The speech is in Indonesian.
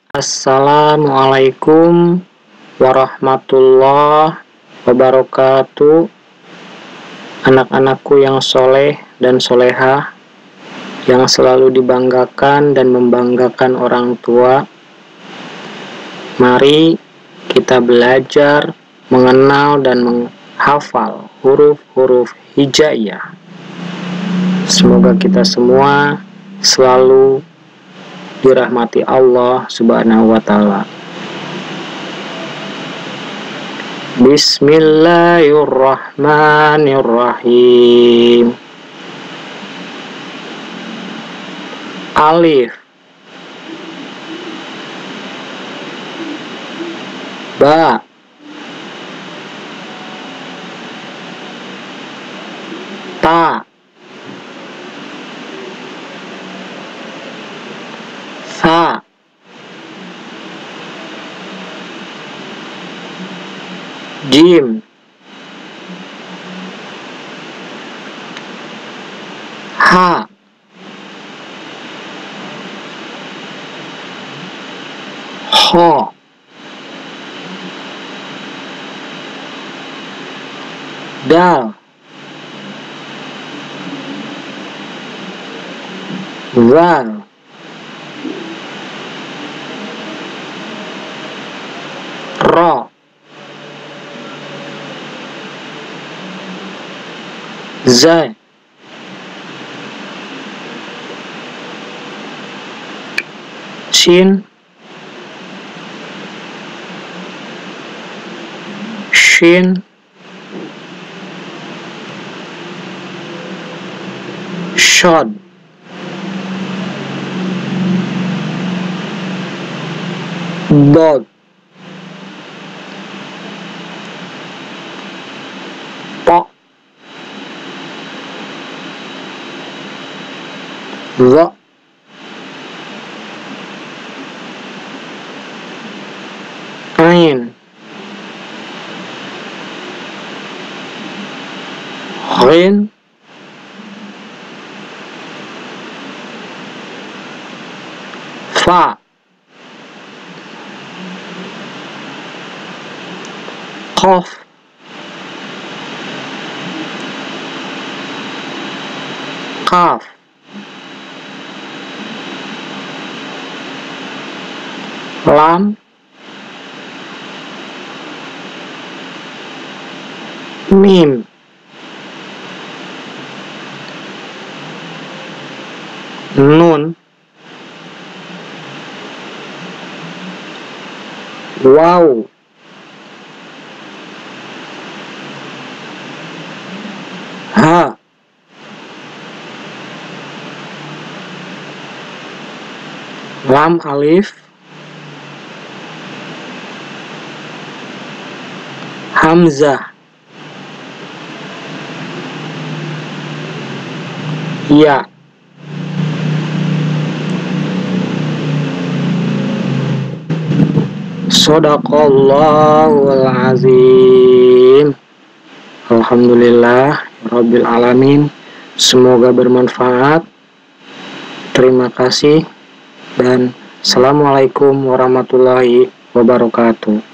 Assalamualaikum warahmatullahi wabarakatuh. Anak-anakku yang soleh dan solehah, yang selalu dibanggakan dan membanggakan orang tua, mari kita belajar mengenal dan menghafal huruf-huruf hijaiyah. Semoga kita semua selalu dirahmati Allah Subhanahu wa Ta'ala. Bismillahirrahmanirrahim. Alif, ba, ta, sa, jim, ha, ho, dal, zal, ro, za, shin, shin, shod, dog, po, zo, ain, ghin, fa, qaf, qaf, lam, mim, nun, waw, ha, lam alif, hamzah, ya, Shadaqallahul azim. Alhamdulillah rabbil alamin. Semoga bermanfaat. Terima kasih dan assalamualaikum warahmatullahi wabarakatuh.